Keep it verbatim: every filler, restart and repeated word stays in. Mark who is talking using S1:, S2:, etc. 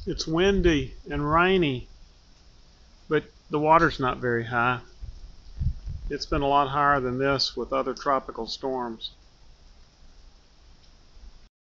S1: It's windy and rainy, but the water's not very high. It's been a lot higher than this with other tropical storms.